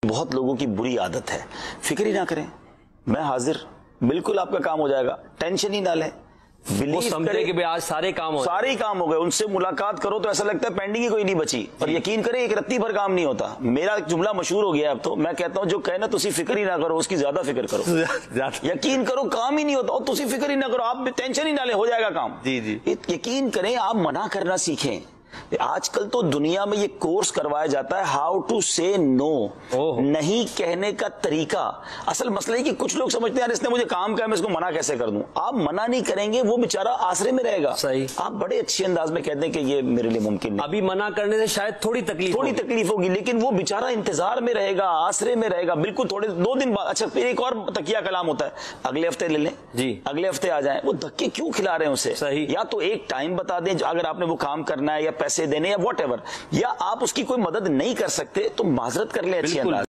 بہت لوگوں کی بری عادت ہے، فکر ہی نہ کریں، میں حاضر، بالکل آپ کا کام ہو جائے گا، ٹینشن ہی نہ لیں، وہ سمجھے کہ آج سارے کام ہو گئے، ان سے ملاقات کرو تو ایسا لگتا ہے پینڈنگ ہی کوئی نہیں بچی، اور یقین کریں ایک رتی بھر کام نہیں ہوتا۔ میرا جملہ مشہور ہو گیا اب تو، میں کہتا ہوں جو کہنا تسی فکر ہی نہ کرو، اس کی زیادہ فکر کرو، یقین کرو کام ہی نہیں ہوتا، اور تسی فکر ہی نہ کرو، آپ ٹینشن ہی نہ لیں، ہو جائے گا کام۔ یقین کریں، آپ منع کرنا سیکھیں۔ آج کل تو دنیا میں یہ کورس کروایا جاتا ہے ہاؤ ٹو سے نو، نہیں کہنے کا طریقہ۔ اصل مسئلہ ہے کہ کچھ لوگ سمجھتے ہیں اس نے مجھے کام کہا، میں اس کو منع کیسے کر دوں۔ آپ منع نہیں کریں گے، وہ بیچارہ آسرے میں رہے گا۔ آپ بڑے اچھے انداز میں کہتے ہیں کہ یہ میرے لیے ممکن نہیں، ابھی منع کرنے سے شاید تھوڑی تکلیف ہوگی، لیکن وہ بیچارہ انتظار میں رہے گا، آسرے میں رہے گا، بالکل تھوڑے 2 دن بعد۔ اچھا پھر ایک اور تکیہ کلام ہوتا ہے، اگلے ہفتے لے لیں، اگلے ہفتے آ جائیں۔ وہ دھکے کیوں کھلا رہے ہیں اسے؟ یا تو ایک ٹائم بتا دیں اگر آپ نے وہ کام کرنا ہے، یا پیسے دینے، یا واٹ ایور، یا آپ اس کی کوئی مدد نہیں کر سکتے تو معذرت کر لیں اچھی انداز۔